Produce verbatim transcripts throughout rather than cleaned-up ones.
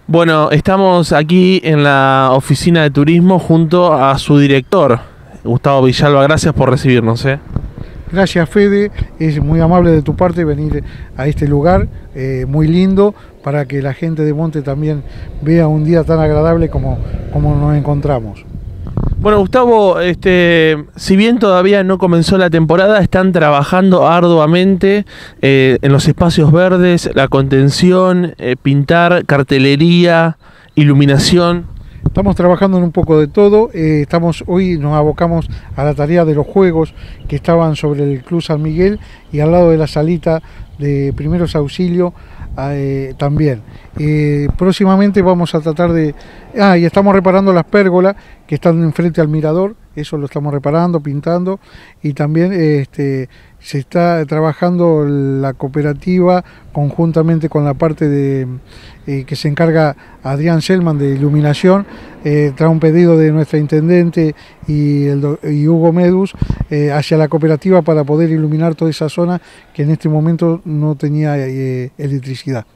Bueno, estamos aquí en la oficina de turismo junto a su director, Gustavo Villalba. Gracias por recibirnos. ¿eh? Gracias, Fede, es muy amable de tu parte venir a este lugar, eh, muy lindo, para que la gente de Monte también vea un día tan agradable como, como nos encontramos. Bueno, Gustavo, este, si bien todavía no comenzó la temporada, están trabajando arduamente eh, en los espacios verdes, la contención, eh, pintar, cartelería, iluminación. Estamos trabajando en un poco de todo, eh, estamos, hoy nos abocamos a la tarea de los juegos que estaban sobre el Club San Miguel y al lado de la salita de primeros auxilios eh, también. Eh, próximamente vamos a tratar de... Ah, y estamos reparando las pérgolas que están enfrente al mirador, eso lo estamos reparando, pintando, y también este, se está trabajando la cooperativa conjuntamente con la parte de eh, que se encarga Adrián Selman de iluminación, eh, tras un pedido de nuestra intendente y, el, y Hugo Medus eh, hacia la cooperativa para poder iluminar toda esa zona que en este momento no tenía eh, electricidad.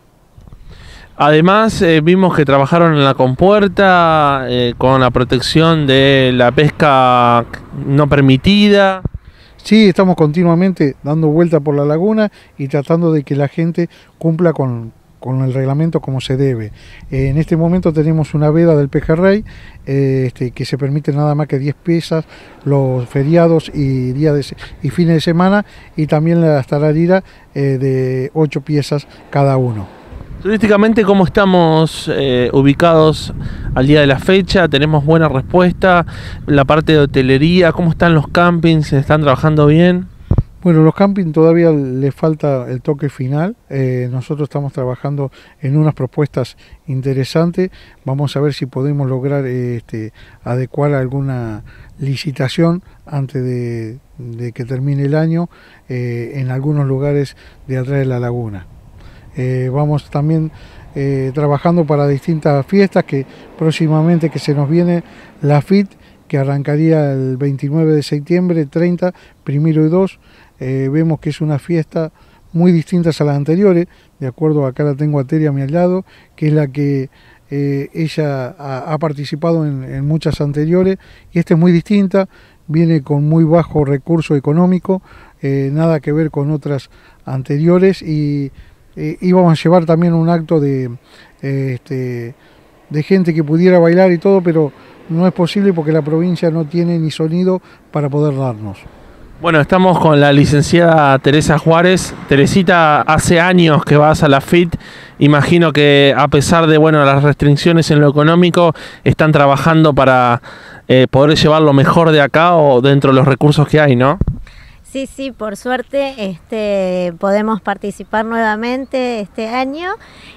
Además, eh, vimos que trabajaron en la compuerta eh, con la protección de la pesca no permitida. Sí, estamos continuamente dando vuelta por la laguna y tratando de que la gente cumpla con, con el reglamento como se debe. Eh, en este momento tenemos una veda del pejerrey eh, este, que se permite nada más que diez piezas los feriados y, días de, y fines de semana, y también las tarariras eh, de ocho piezas cada uno. Turísticamente, ¿cómo estamos eh, ubicados al día de la fecha? ¿Tenemos buena respuesta? La parte de hotelería, ¿cómo están los campings? ¿Están trabajando bien? Bueno, los campings todavía les falta el toque final. Eh, nosotros estamos trabajando en unas propuestas interesantes. Vamos a ver si podemos lograr eh, este, adecuar alguna licitación antes de, de que termine el año eh, en algunos lugares de atrás de la laguna. Eh, vamos también eh, trabajando para distintas fiestas que próximamente que se nos viene la F I T, que arrancaría el veintinueve de septiembre, treinta, primero y dos. Eh, vemos que es una fiesta muy distinta a las anteriores, de acuerdo, acá la tengo a Tere a mi lado, que es la que eh, ella ha, ha participado en, en muchas anteriores, y esta es muy distinta, viene con muy bajo recurso económico, eh, nada que ver con otras anteriores, y Eh, íbamos a llevar también un acto de, eh, este, de gente que pudiera bailar y todo, pero no es posible porque la provincia no tiene ni sonido para poder darnos. Bueno, estamos con la licenciada Teresa Juárez. Teresita, hace años que vas a la F I T. Imagino que a pesar de bueno, las restricciones en lo económico, están trabajando para eh, poder llevar lo mejor de acá o dentro de los recursos que hay, ¿no? Sí, sí, por suerte este, podemos participar nuevamente este año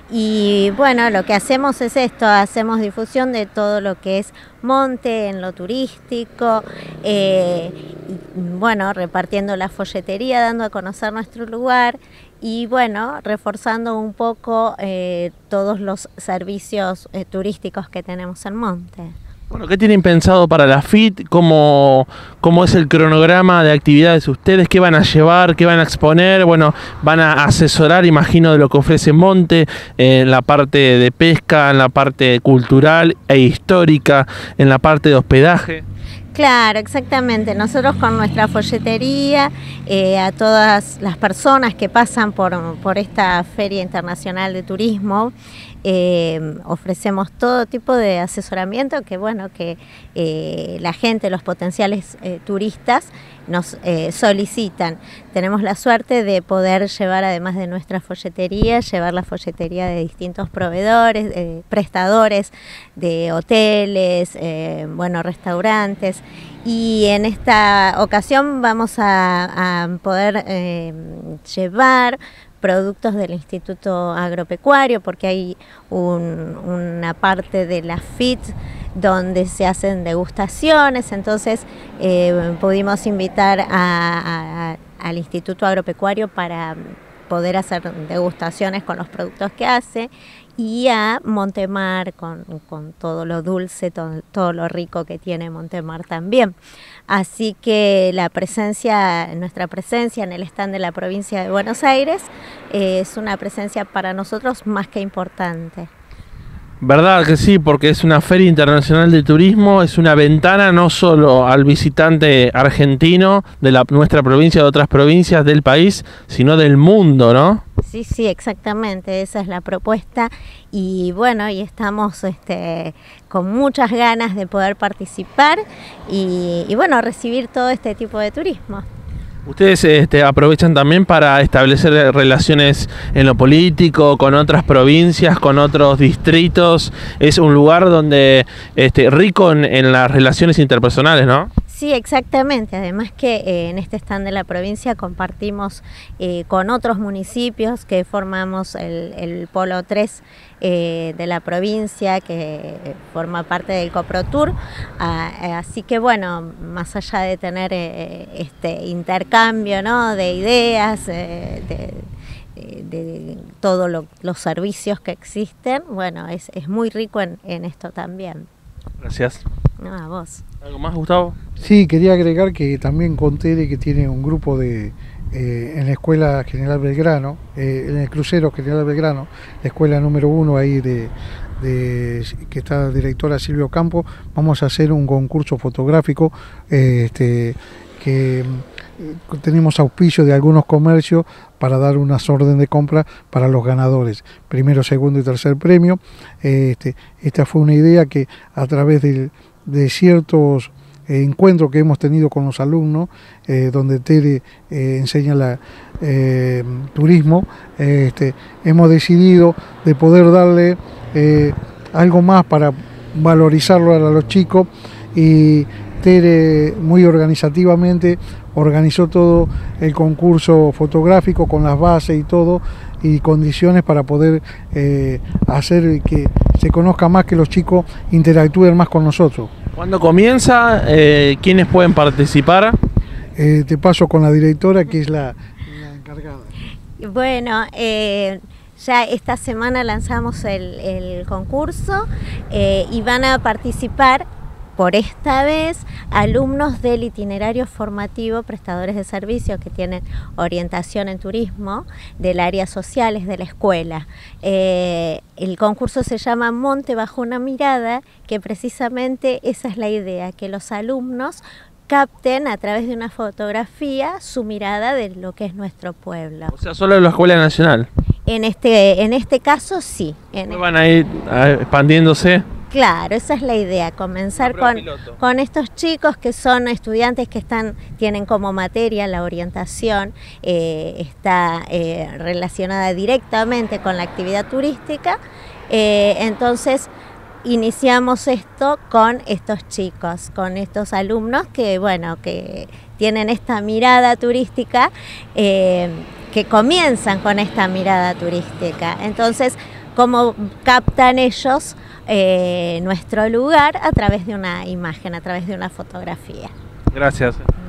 y bueno, lo que hacemos es esto, hacemos difusión de todo lo que es Monte en lo turístico, eh, y, bueno, repartiendo la folletería, dando a conocer nuestro lugar y bueno, reforzando un poco eh, todos los servicios eh, turísticos que tenemos en Monte. Bueno, ¿qué tienen pensado para la F I T? ¿Cómo, ¿Cómo es el cronograma de actividades ustedes? ¿Qué van a llevar? ¿Qué van a exponer? Bueno, van a asesorar, imagino, de lo que ofrece Monte, en la parte de pesca, en la parte cultural e histórica, en la parte de hospedaje. Claro, exactamente. Nosotros con nuestra folletería, eh, a todas las personas que pasan por, por esta Feria Internacional de Turismo, eh, ofrecemos todo tipo de asesoramiento que, bueno, que eh, la gente, los potenciales eh, turistas nos eh, solicitan. Tenemos la suerte de poder llevar, además de nuestra folletería, llevar la folletería de distintos proveedores, eh, prestadores de hoteles, eh, bueno, restaurantes. Y en esta ocasión vamos a, a poder eh, llevar productos del Instituto Agropecuario, porque hay un, una parte de la F I T donde se hacen degustaciones, entonces eh, pudimos invitar a, a, al Instituto Agropecuario para poder hacer degustaciones con los productos que hace, y a Montemar con, con todo lo dulce, todo, todo lo rico que tiene Montemar también. Así que la presencia, nuestra presencia en el stand de la provincia de Buenos Aires eh, es una presencia para nosotros más que importante. Verdad que sí, porque es una feria internacional de turismo, es una ventana no solo al visitante argentino de la, nuestra provincia, de otras provincias del país, sino del mundo, ¿no? Sí, sí, exactamente, esa es la propuesta y bueno, y estamos este, con muchas ganas de poder participar y, y bueno, recibir todo este tipo de turismo. Ustedes este, aprovechan también para establecer relaciones en lo político, con otras provincias, con otros distritos. Es un lugar donde este, rico en, en las relaciones interpersonales, ¿no? Sí, exactamente. Además que eh, en este stand de la provincia compartimos eh, con otros municipios que formamos el, el Polo tres eh, de la provincia, que forma parte del CoProTur. Ah, así que bueno, más allá de tener eh, este intercambio, ¿no?, de ideas, eh, de, de todos lo, los servicios que existen, bueno, es, es muy rico en, en esto también. Gracias. No, a vos. ¿Algo más, Gustavo? Sí, quería agregar que también con Tere, que tiene un grupo de eh, en la Escuela General Belgrano, eh, en el Crucero General Belgrano, la escuela número uno ahí de, de que está la directora Silvio Campo, vamos a hacer un concurso fotográfico eh, este, que tenemos auspicio de algunos comercios para dar unas órdenes de compra para los ganadores, primero, segundo y tercer premio. Este, esta fue una idea que a través de, de ciertos eh, encuentros que hemos tenido con los alumnos, eh, donde Tere eh, enseña la, eh, turismo, eh, este, hemos decidido de poder darle eh, algo más para valorizarlo a los chicos, y Tere muy organizativamente organizó todo el concurso fotográfico con las bases y todo, y condiciones para poder eh, hacer que se conozca más, que los chicos interactúen más con nosotros. ¿Cuándo comienza? Eh, ¿Quiénes pueden participar? Eh, te paso con la directora, que es la, la encargada. Bueno, eh, ya esta semana lanzamos el, el concurso eh, y van a participar por esta vez alumnos del itinerario formativo, prestadores de servicios que tienen orientación en turismo, del área sociales de la escuela. Eh, el concurso se llama Monte bajo una mirada, que precisamente esa es la idea, que los alumnos capten a través de una fotografía su mirada de lo que es nuestro pueblo. O sea, solo en la Escuela Nacional. En este, en este caso sí. En ¿Van a ir expandiéndose? Claro, esa es la idea, comenzar con, con estos chicos que son estudiantes que están, tienen como materia la orientación, eh, está eh, relacionada directamente con la actividad turística, eh, entonces iniciamos esto con estos chicos, con estos alumnos que, bueno, que tienen esta mirada turística, eh, que comienzan con esta mirada turística. Entonces, ¿cómo captan ellos eh, nuestro lugar? A través de una imagen, a través de una fotografía. Gracias.